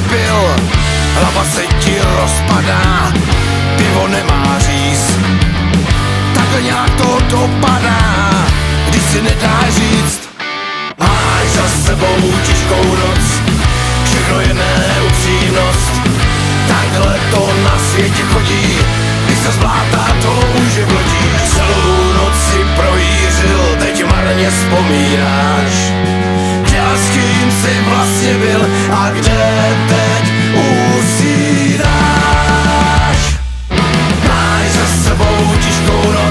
vypil, hlava se ti rozpadá, pivo nemá říz. Takhle nějak to dopadá, když si nedá říct. Máš za sebou těžkou noc, všechno je neupřímnost. Takhle to na světě chodí, když se zvládá to už je vlodí. Celou noc si projířil, teď marně vzpomínáš. Kde a s kým jsi vlastně byl a kde teď usínáš. Máš za sebou těžkou noc,